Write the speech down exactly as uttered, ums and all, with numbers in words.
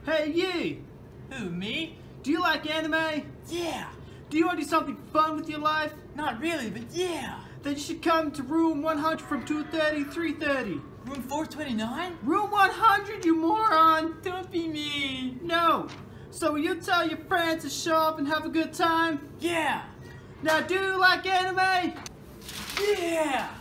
Hey you! Who, me? Do you like anime? Yeah. Do you want to do something fun with your life? Not really, but yeah. Then you should come to room one hundred from two thirty to three thirty. Room four twenty-nine? Room one hundred, you moron! Don't be mean. No! So will you tell your friends to show up and have a good time? Yeah. Now do you like anime? Yeah.